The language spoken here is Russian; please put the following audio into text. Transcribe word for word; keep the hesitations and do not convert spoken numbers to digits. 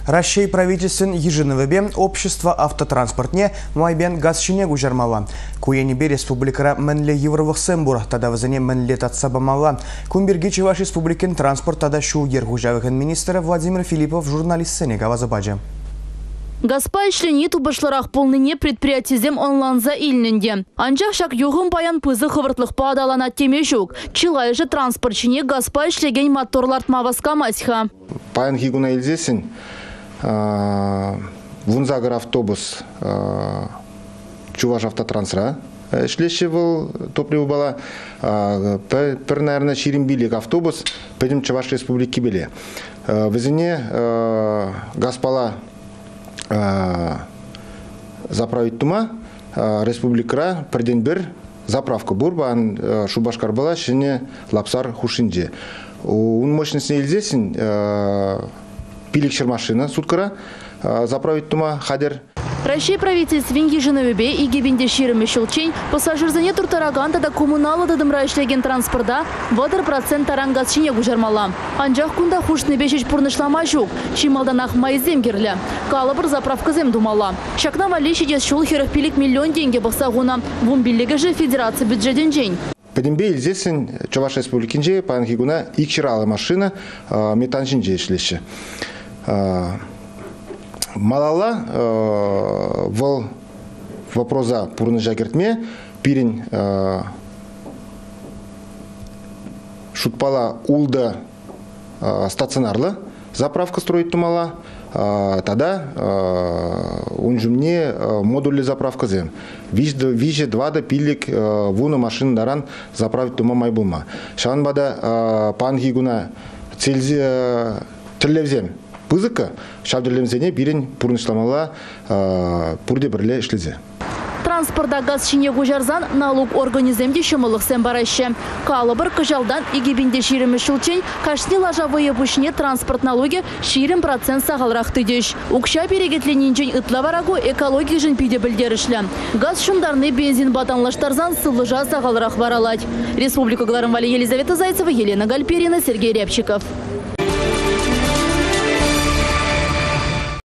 Россия правительствен еженовебе общество автотранспортне майбен газшине гужармала. Куенебе республикара мәнле евровых сэмбур, тада вазане мәнле татсабамала. Кумберги Чуваш республикин транспорт тада шу ергужавыхын министра Владимир Филиппов журналистсене гавазабаджа. Газпа işленит у башларах полныне предприятизем онланза илненде. Анчах шак юғын паян пызы хывыртлық падалана теме жүк. Чилай же транспортчине газпа ишлеген моторлартма васкамасха. Паян хигуна илзесін, вунзагар автобус Чуваш автотрансра. Шлеше был топливо была, пер, наверное, Ширимбилик автобус, пойдем Чуваш республики были. В Зине Газпала заправить тума республикара перденбер заправка бурбан шубашкар была шене лапсар хушинде. Он мощность не илзесин пиликшер машина суткара заправить тума хадер. Россия правительствен еженовебе и гибенде ширами щелчень пассажирзане туртараганда да коммунала дадымра ишлеген транспорта вадыр процент тарангасчине гужармала. Анжақ кунда хушнебешеш пурнышлама жүк, чималданах майзем керлі. Калабыр заправка зем думала. Шакна валеши дес шул херах пилик миллион деньги бақсағуна. Вон биллеге же федерация бюджетен жень. Педембе илзесін Чуваш республикинже панхигуна икширалы машина метаншинже ишлеші. Малала э, вол вопроса пурны жагертме пирин э, шутпала улда э, стационарлы заправка строить тумала, э, тогда э, он же мне э, модульный заправка зем. Виже два да пилик э, вуна машин даран заправить тума майбулма. Шанбада э, пангигуна цельзи э, телевзем. Пызыка шабдерлемзене бирен пурнышламала пурде бірле ішлезе. Транспорта газ шине гужарзан налог организемде шымылық сен бараще. Калабыр кыжалдан игебінде ширемі шылчен, кашни лажавые бушне транспорт налоги ширим процент сағалрақ тыдеш. Укша перегетленінжен ытла варагу экология жын пиде білдерішлі. Газ шымдарны бензин батанлаштарзан сылыжа сағалрақ варалать. Республика Гларамвали Елизавета Зайцева, Елена Гальперина, Сергей Рябчиков.